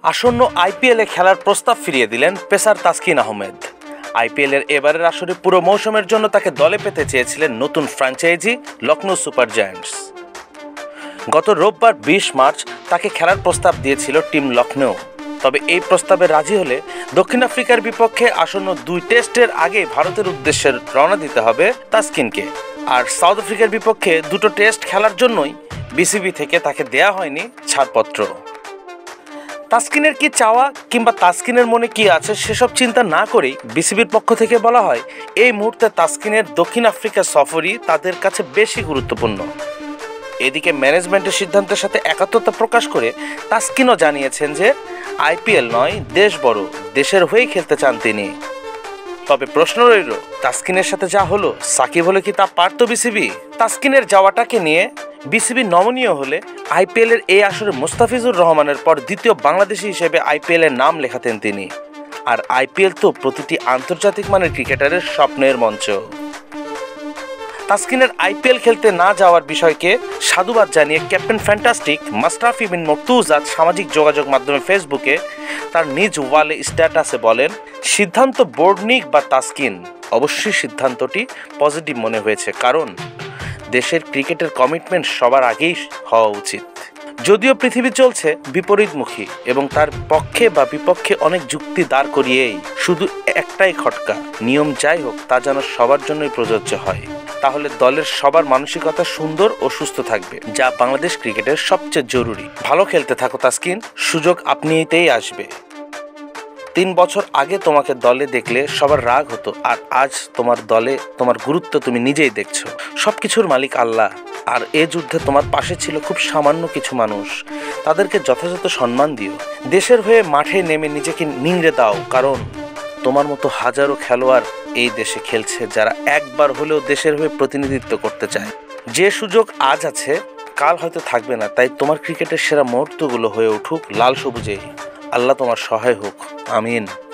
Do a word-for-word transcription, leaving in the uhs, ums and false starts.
আসন্ন আইপিএলে খেলার প্রস্তাব ফিরিয়ে দিলেন পেসার তাসকিন আহমেদ। আইপিএলের এবারের আসরে পুরো মৌসুমের জন্য তাকে দলে পেতে চেয়েছিলেন নতুন ফ্র্যাঞ্চাইজি লখনৌ সুপার জায়ান্টস। গত রোববার বিশ মার্চ তাকে খেলার প্রস্তাব দিয়েছিল টিম লখনৌ। তবে এই প্রস্তাবে রাজি হলে দক্ষিণ আফ্রিকার বিপক্ষে আসন্ন দুই টেস্টের আগে ভারতের উদ্দেশ্যে রওনা দিতে হবে তাসকিনকে। আর সাউথ আফ্রিকার বিপক্ষে দুটো টেস্ট খেলার জন্যই বিসিবি থেকে তাকে দেয়া হয়নি ছাড়পত্র। তাসকিনের কি চাওয়া কিংবা তাসকিনের মনে কি আছে সেসব চিন্তা না করেই বিসিবির পক্ষ থেকে বলা হয় এই মুহূর্তে তাসকিনের দক্ষিণ আফ্রিকা সফরই তাদের কাছে বেশি গুরুত্বপূর্ণ। এদিকে ম্যানেজমেন্টের সিদ্ধান্তের সাথে একাত্মতা প্রকাশ করে তাসকিনও জানিয়েছেন যে আইপিএল নয়, দেশ বড়, দেশের হয়েই খেলতে চান তিনি। তবে প্রশ্ন রইল, তাসকিনের সাথে যা হলো সাকিব হলে কি তা পারত বিসিবি? তাসকিনের যাওয়াটাকে নিয়ে বিসিবি নমনীয় হলে আইপিএলের এই আসরে মুস্তাফিজুর রহমানের পর দ্বিতীয় বাংলাদেশি হিসেবে আইপিএলের নাম লেখাতেন তিনি। আর আইপিএল তো প্রতিটি আন্তর্জাতিক মানের ক্রিকেটারের স্বপ্নের মঞ্চ। তাসকিনের আইপিএল খেলতে না যাওয়ার বিষয়কে সাধুবাদ জানিয়ে ক্যাপ্টেন ফ্যান্টাস্টিক মাশরাফি বিন মর্তুজা সামাজিক যোগাযোগ মাধ্যমে ফেসবুকে তার নিজ ওয়ালে স্ট্যাটাসে বলেন, সিদ্ধান্ত বোর্ড নিক বা তাসকিন, অবশ্যই সিদ্ধান্তটি পজিটিভ মনে হয়েছে, কারণ দেশের ক্রিকেটের কমিটমেন্ট সবার আগেই হওয়া উচিত। যদিও পৃথিবী চলছে বিপরীতমুখী এবং তার পক্ষে বা বিপক্ষে অনেক যুক্তি দাঁড় করিয়েই শুধু একটাই খটকা, নিয়ম যাই হোক তা যেন সবার জন্যই প্রযোজ্য হয়। তাহলে দলের সবার মানসিকতা সুন্দর ও সুস্থ থাকবে, যা বাংলাদেশ ক্রিকেটের সবচেয়ে জরুরি। ভালো খেলতে থাকো তাসকিন, সুযোগ আপনিতেই আসবে। তিন বছর আগে তোমাকে দলে দেখলে সবার রাগ হতো, আর আজ তোমার দলে তোমার গুরুত্ব তুমি নিজেই দেখছো। সবকিছুর মালিক আল্লাহ, আর এ যুদ্ধে তোমার পাশে ছিল খুব সামান্য কিছু মানুষ, তাদেরকে যথাযথ সম্মান দিও। দেশের হয়ে মাঠে নেমে নিজেকে নিংড়ে দাও, কারণ তোমার মতো হাজারো খেলোয়াড় এই দেশে খেলছে যারা একবার হলেও দেশের হয়ে প্রতিনিধিত্ব করতে চায়। যে সুযোগ আজ আছে কাল হয়তো থাকবে না, তাই তোমার ক্রিকেটের সেরা মুহূর্তগুলো হয়ে উঠুক লাল সবুজেই। আল্লাহ তোমার সহায় হোক, আমিন।